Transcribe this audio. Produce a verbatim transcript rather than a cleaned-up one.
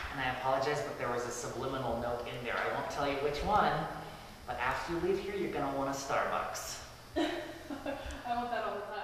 And I apologize, but there was a subliminal note in there. I won't tell you which one, but after you leave here, you're gonna want a Starbucks. I want that all the time.